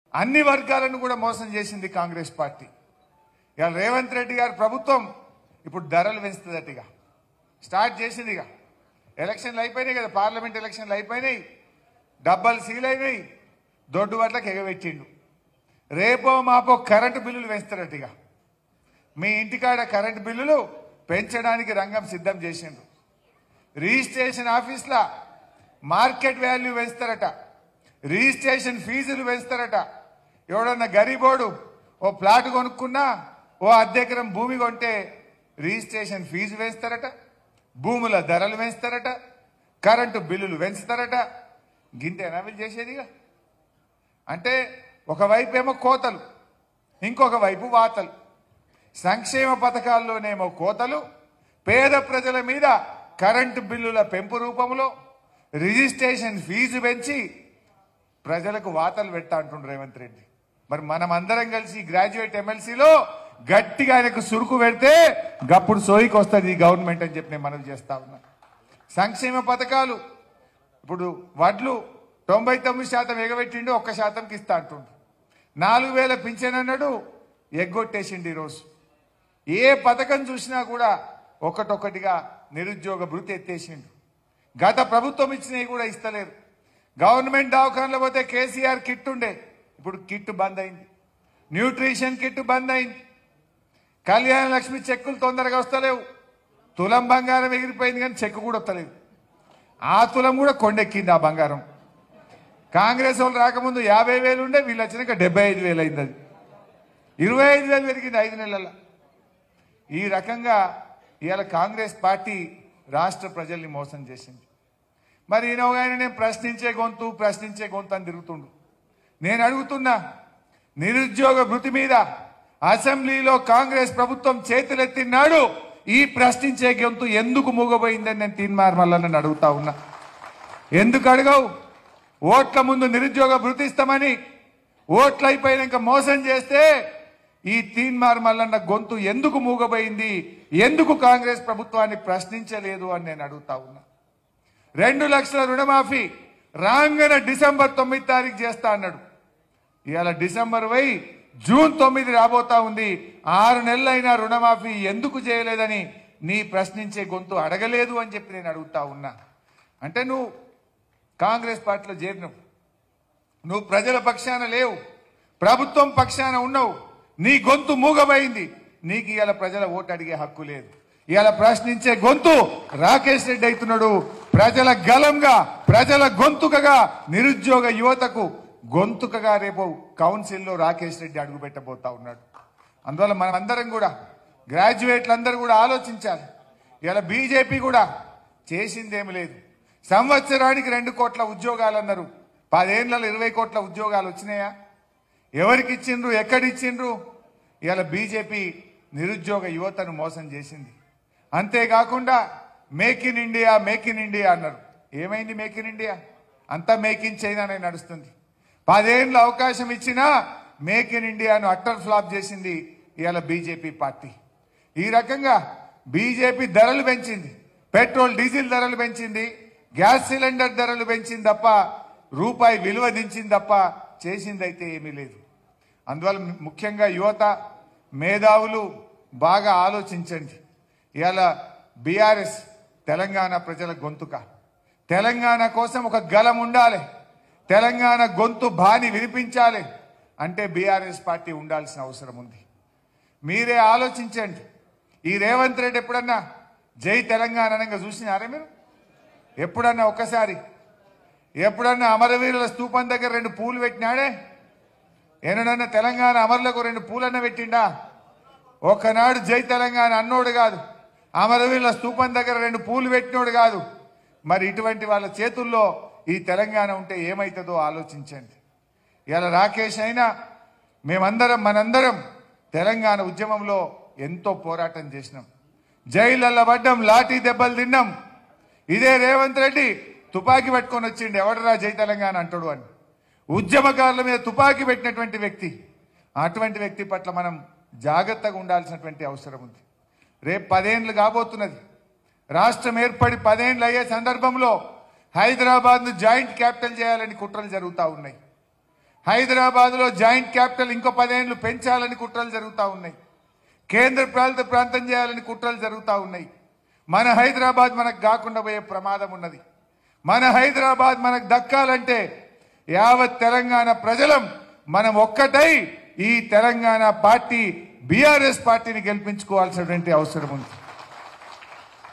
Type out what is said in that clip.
అన్ని వర్గాలను కూడా మోసం చేసింది కాంగ్రెస్ పార్టీ. ఇవాళ రేవంత్ రెడ్డి గారి ప్రభుత్వం ఇప్పుడు ధరలు పెంచుతుందటిగా స్టార్ట్ చేసిందిగా. ఎలక్షన్లు అయిపోయినాయి కదా, పార్లమెంట్ ఎలక్షన్లు అయిపోయినాయి, డబ్బాలు సీల్ అయినాయి, దొడ్డు వడ్లకు ఎగబెట్టిండు. రేపో మాపో కరెంటు బిల్లులు పెంచుతారటిగా. మీ ఇంటికాడ కరెంటు బిల్లులు పెంచడానికి రంగం సిద్ధం చేసిండ్రు. రిజిస్ట్రేషన్ ఆఫీస్లా మార్కెట్ వాల్యూ పెంచుతారట, రిజిస్ట్రేషన్ ఫీజులు పెంచుతారట. ఎవడన్నా గరీబోడు ఓ ప్లాట్ కొనుక్కున్నా, ఓ అద్దెకరం భూమి కొంటే రిజిస్ట్రేషన్ ఫీజు పెంచుతారట, భూముల ధరలు పెంచుతారట, కరెంటు బిల్లులు పెంచుతారట. గింతేనా వీళ్ళు చేసేదిగా? అంటే ఒకవైపు ఏమో కోతలు, ఇంకొక వైపు వాతలు. సంక్షేమ పథకాల్లోనేమో కోతలు, పేద ప్రజల మీద కరెంటు బిల్లుల పెంపు రూపంలో రిజిస్ట్రేషన్ ఫీజు పెంచి ప్రజలకు వాతలు పెట్టా అంటుండ్రు రేవంత్ రెడ్డి. మరి మనం అందరం కలిసి గ్రాడ్యుయేట్ ఎమ్మెల్సీలో గట్టిగా ఆయనకు సురుకు పెడితే గప్పుడు సోయికి వస్తుంది ఈ గవర్నమెంట్ అని చెప్పి నేను మనవి చేస్తా ఉన్నా. సంక్షేమ పథకాలు ఇప్పుడు వడ్లు 99% ఎగబెట్టిండు, 1%కి ఇస్తా అంటుండ్రు. 4000 పింఛన్ అన్నాడు, ఎగ్గొట్టేసిండు. ఈరోజు ఏ పథకం చూసినా కూడా ఒకటొకటిగా నిరుద్యోగ భృతి ఎత్తేసిండు. గత ప్రభుత్వం ఇచ్చినవి కూడా ఇస్తలేరు. గవర్నమెంట్ దవాఖానలో పోతే కేసీఆర్ కిట్ ఉండే, ఇప్పుడు కిట్ బంద్ అయింది. న్యూట్రిషన్ కిట్ బంద్ అయింది. కళ్యాణ లక్ష్మి చెక్కులు తొందరగా వస్తలేవు. తులం బంగారం ఎగిరిపోయింది కానీ చెక్కు కూడా వస్తలేదు. ఆ తులం కూడా కొండెక్కింది. ఆ బంగారం కాంగ్రెస్ వాళ్ళు రాకముందు 50,000 ఉండే, వీళ్ళు వచ్చినాక 75,000 అయింది. అది 25,000 పెరిగింది 5 నెలల్లో. ఈ రకంగా ఇవాళ కాంగ్రెస్ పార్టీ రాష్ట్ర ప్రజల్ని మోసం చేసింది. మరి ఈయన నేను ప్రశ్నించే గొంతు అని తిరుగుతుండు. నేను అడుగుతున్నా, నిరుద్యోగ భృతి మీద అసెంబ్లీలో కాంగ్రెస్ ప్రభుత్వం చేతులెత్తినాడు, ఈ ప్రశ్నించే గొంతు ఎందుకు మూగబోయిందని నేను తీన్మార్ మల్లన్నని అడుగుతా ఉన్నా. ఎందుకు అడగవు? ఓట్ల ముందు నిరుద్యోగ భృతి ఇస్తామని ఓట్లు అయిపోయినాక మోసం చేస్తే ఈ తీన్మార్ మల్లన్న గొంతు ఎందుకు మూగబోయింది? ఎందుకు కాంగ్రెస్ ప్రభుత్వాన్ని ప్రశ్నించలేదు అని నేను అడుగుతా ఉన్నా. 2 లక్షల రుణమాఫీ రాంగన డిసెంబర్ 9 తారీఖు చేస్తా అన్నాడు. ఇవాళ డిసెంబర్ పోయి జూన్ 9 రాబోతా ఉంది. 6 నెలలైనా రుణమాఫీ ఎందుకు చేయలేదని నీ ప్రశ్నించే గొంతు అడగలేదు అని చెప్పి నేను అడుగుతా ఉన్నా. అంటే నువ్వు కాంగ్రెస్ పార్టీలో చేరినవు, నువ్వు ప్రజల పక్షాన లేవు, ప్రభుత్వం పక్షాన ఉన్నావు, నీ గొంతు మూగబోయింది. నీకు ఇవాళ ప్రజల ఓటు అడిగే హక్కు లేదు. ఇవాళ ప్రశ్నించే గొంతు రాకేష్ రెడ్డి అవుతున్నాడు. ప్రజల గలంగా, ప్రజల గొంతుకగా, నిరుద్యోగ యువతకు గొంతుకగా రేపు కౌన్సిల్లో రాకేష్ రెడ్డి అడుగు పెట్టబోతా ఉన్నాడు. అందువల్ల మనం అందరం కూడా, గ్రాడ్యుయేట్లందరూ కూడా ఆలోచించాలి. ఇలా బీజేపీ కూడా చేసిందేమి లేదు. సంవత్సరానికి 2 కోట్ల ఉద్యోగాలు అన్నారు. 10 ఏళ్లలో 20 కోట్ల ఉద్యోగాలు వచ్చినాయా? ఎవరికి ఇచ్చిండ్రు? ఎక్కడిచ్చిండ్రు? ఇవాళ బీజేపీ నిరుద్యోగ యువతను మోసం చేసింది. అంతేకాకుండా make in India, make in India అన్నారు. ఏమైంది మేక్ ఇన్ ఇండియా? అంతా మేక్ ఇన్ చైనానే నడుస్తుంది. 10 ఏళ్ళ అవకాశం ఇచ్చినా మేక్ ఇన్ ఇండియాను అట్టర్ ఫ్లాప్ చేసింది ఇవాళ బీజేపీ పార్టీ. ఈ రకంగా బీజేపీ ధరలు పెంచింది, పెట్రోల్ డీజిల్ ధరలు పెంచింది, గ్యాస్ సిలిండర్ ధరలు పెంచింది తప్ప, రూపాయి విలువ దించింది తప్ప చేసిందైతే ఏమీ లేదు. అందువల్ల ముఖ్యంగా యువత, మేధావులు బాగా ఆలోచించండి. ఇవాళ బీఆర్ఎస్ తెలంగాణ ప్రజల గొంతుక. తెలంగాణ కోసం ఒక గలం ఉండాలి, తెలంగాణ గొంతు బాని వినిపించాలి అంటే బీఆర్ఎస్ పార్టీ ఉండాల్సిన అవసరం ఉంది. మీరే ఆలోచించండి. ఈ రేవంత్ రెడ్డి ఎప్పుడన్నా జై తెలంగాణ అనగా చూసినారే మీరు? ఎప్పుడన్నా ఒక్కసారి ఎప్పుడన్నా అమరవీరుల స్తూపం దగ్గర 2 పూలు పెట్టినాడే? ఏనాడన్నా తెలంగాణ అమరులకు 2 పూలన్న పెట్టిండా? ఒకనాడు జై తెలంగాణ అన్నోడు కాదు, అమరవీరుల స్తూపం దగ్గర 2 పూలు పెట్టినోడు కాదు. మరి ఇటువంటి వాళ్ళ చేతుల్లో ఈ తెలంగాణ ఉంటే ఏమవుతుందో ఆలోచించండి. ఇలా రాకేష్ అయినా మనందరం తెలంగాణ ఉద్యమంలో ఎంతో పోరాటం చేసినాం. జైళ్ళల్లో పడ్డాం, లాఠీ దెబ్బలు తిన్నాం. ఇదే రేవంత్ రెడ్డి తుపాకీ పట్టుకొని వచ్చిండు, ఎవడరా జై తెలంగాణ అంటాడు అని. ఉద్యమకారుల మీద తుపాకీ పెట్టినటువంటి వ్యక్తి. అటువంటి వ్యక్తి పట్ల మనం జాగ్రత్తగా ఉండాల్సినటువంటి అవసరం ఉంది. రేపు 10 ఏళ్ళు కాబోతున్నది. రాష్ట్రం ఏర్పడి 10 ఏళ్ళు అయ్యే సందర్భంలో హైదరాబాద్ను జాయింట్ క్యాపిటల్ చేయాలని కుట్రలు జరుగుతూ ఉన్నాయి. హైదరాబాద్లో జాయింట్ క్యాపిటల్ ఇంకో 10 ఏళ్లు పెంచాలని కుట్రలు జరుగుతూ ఉన్నాయి. కేంద్ర పాలిత ప్రాంతం చేయాలని కుట్రలు జరుగుతూ ఉన్నాయి. మన హైదరాబాద్ మనకు కాకుండా పోయే ప్రమాదం ఉన్నది. మన హైదరాబాద్ మనకు దక్కాలంటే యావత్ తెలంగాణ ప్రజలం మనం ఒక్కటై ఈ తెలంగాణ పార్టీ బీఆర్ఎస్ పార్టీని గెలిపించుకోవాల్సినటువంటి అవసరం ఉంది.